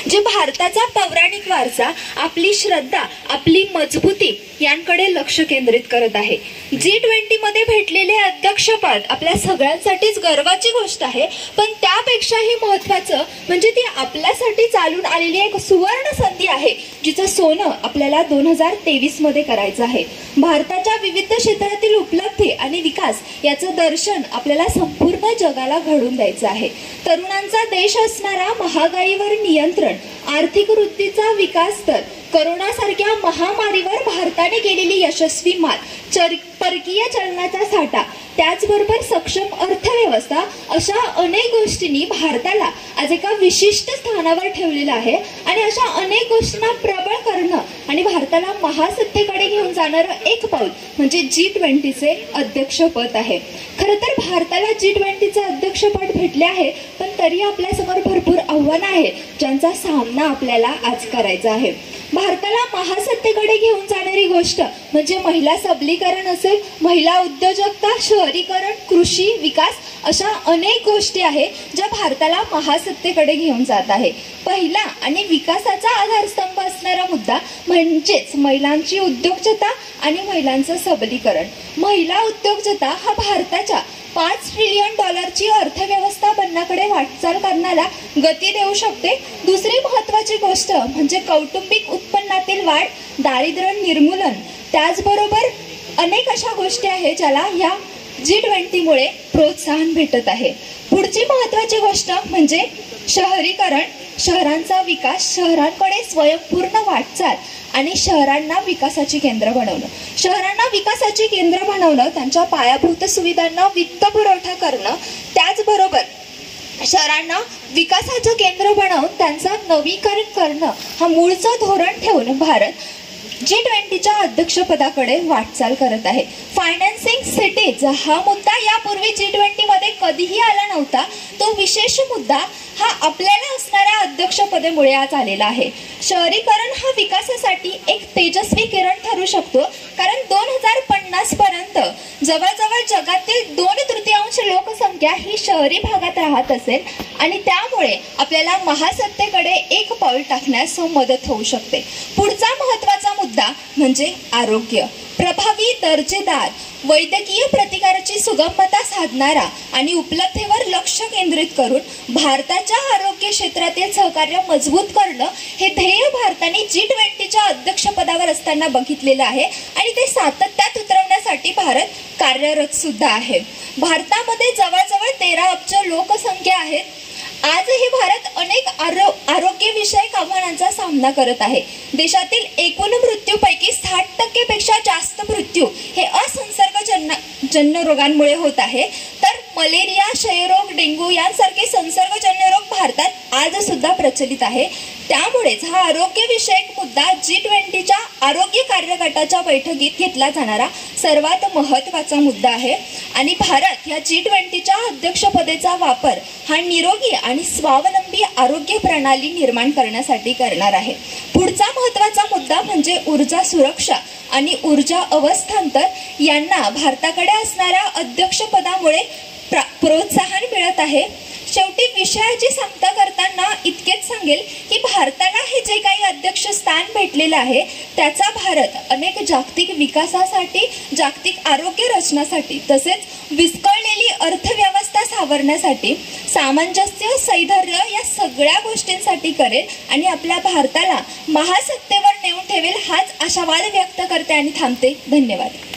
जे भारताचा पौराणिक वारसा, आपली श्रद्धा, आपली मजबूती यांकडे लक्ष केंद्रित करत आहे। G20 मध्ये भेटलेले अध्यक्षपद आपल्या सगळ्यांसाठीच गर्वाची गोष्ट आहे, पण त्यापेक्षाही महत्त्वाचं म्हणजे ती आपल्यासाठी चालून आलेली एक सुवर्ण संधी आहे, जिचं सोनं आपल्याला 2023 मध्ये करायचं आहे। भारताच्या विविध क्षेत्रातील उपलब्धी आणि विकास याचं दर्शन आपल्याला संपूर्ण जगाला घडवून द्यायचं आहे। तरुणांचा देश असणारा महागाईवर नियंत्रण, आर्थिक वृद्धीचा विकास तर, कोरोना सारख्या महामारीवर भारताने केलेली यशस्वी मात, परकीय चलनाचा साठा, त्याचबरोबर सक्षम अर्थव्यवस्था अशा अनेक गोष्टींनी भारताला आज एका विशिष्ट स्थानावर ठेवलेलं आहे। आणि अशा अनेक गोष्टींना प्रबळ करणं आणि भारताला महासत्तेकडे घेऊन जाणारं एक पाऊल म्हणजे G20चे अध्यक्षपद आहे। खरं तर भारताला G20चे अध्यक्षपद भेटले आहे, पण तरी आपल्यासमोर भरपूर आव्हानं आहेत, ज्यांचा सामना आपल्याला आज करायचा आहे। भारताला महासत्तेकडे घेऊन जाणारी गोष्ट म्हणजे महिला सबलीकरण असेल, महिला उद्योजकता, शहरीकरण, कृषी विकास अशा अनेक गोष्टी आहेत ज्या भारताला महासत्तेकडे घेऊन जात आहे। पहिला आणि विकासाचा आधारस्तंभ असणारा मुद्दा म्हणजेच महिलांची उद्योजकता आणि महिलांचं सबलीकरण। महिला उद्योजकता हा भारताच्या $5 ट्रिलियन अर्थव्यवस्था बनण्याकडे वाटचाल करण्याला गती देऊ शकते। दुसरी महत्त्वाची गोष्ट म्हणजे कौटुंबिक उत्पन्नातील वाढ, दारिद्र्य निर्मूलन, त्याचबरोबर अनेक अशा गोष्टी आहेत ज्याला या G20 मुळे प्रोत्साहन भेटत आहे। पुढची महत्त्वाची गोष्ट म्हणजे शहरीकरण, शहरांचा विकास, शहरांकडे स्वयंपूर्ण वाटचाल आणि शहरांना विकासाची केंद्र बनवणं। शहरांना विकासाची केंद्र बनवणं, त्यांच्या पायाभूत सुविधांना वित्त पुरवठा करणं, त्याचबरोबर शहरांना विकासाचं केंद्र बनवून त्यांचं नवीकरण करणं हा मूळचं धोरण ठेवून भारत G20च्या अध्यक्षपदाकडे वाटचाल करत आहे। फायनान्सिंग सिटीज हा मुद्दा यापूर्वी G20 मध्ये कधीही आला नव्हता। तो विशेष मुद्दा हा आपल्याला असणाऱ्या अध्यक्षपदामुळे आज आलेला आहे। शहरीकरण हा विकासासाठी एक तेजस्वी किरण ठरू शकतो, कारण 2050 पर्यंत जवळजवळ जगातील 2/3 लोकसंख्या ही शहरी भागात राहत असेल आणि त्यामुळे आपल्याला महासत्तेकडे एक पाऊल टाकण्यास मदत होऊ शकते। पुढचा महत्त्वाचा मुद्दा म्हणजे आरोग्य। प्रभावी, दर्जेदार वैद्यकीय प्रतिकाराची सुगमता साधणारा आणि उपलब्धतेवर लक्ष केंद्रित करून भारताच्या आरोग्य क्षेत्रातील सहकार्य मजबूत करणं हे ध्येय भारताने G20च्या अध्यक्षपदावर असताना बघितलेलं आहे आणि ते सातत्यात उतरवण्यासाठी भारत कार्यरत सुद्धा आहे। भारतामध्ये जवळजवळ 13 अब्ज लोकसंख्या आहे। आजही भारत अनेक आरोग्यविषयक आव्हानांचा सामना करत आहे। देशातील एकूण मृत्यूपैकी 60% पेक्षा जास्त मृत्यू हे असंसर्गजन्य रोगांमुळे होत आहे, तर मलेरिया, क्षयरोग, डेंग्यू यांसारखे संसर्गजन्य रोग भारतात आज सुद्धा प्रचलित आहे। त्यामुळेच हा आरोग्यविषयक मुद्दा G20च्या आरोग्य कार्यगटाच्या बैठकीत घेतला जाणारा सर्वात महत्त्वाचा मुद्दा आहे आणि भारत या G20च्या अध्यक्षपदाचा वापर हा निरोगी आणि स्वावलंबी आरोग्य प्रणाली निर्माण करण्यासाठी करणार आहे। पुढचा महत्त्वाचा मुद्दा म्हणजे ऊर्जा सुरक्षा आणि ऊर्जा अवस्थांतर यांना भारताकडे असणाऱ्या अध्यक्षपदामुळे प्रोत्साहन मिळत आहे। शेवटी विषयाची सांगता करताना इतकेच सांगेल की भारताला हे जे काही अध्यक्ष स्थान भेटलेलं आहे त्याचा भारत अनेक जागतिक विकासासाठी, जागतिक आरोग्य रचनासाठी तसेच विस्कळलेली अर्थव्यवस्था सावरण्यासाठी सामंजस्य, सैधर्य या सगळ्या गोष्टींसाठी करेल आणि आपल्या भारताला महासत्तेवर नेऊन ठेवेल हाच आशावाद व्यक्त करते आणि थांबते। धन्यवाद।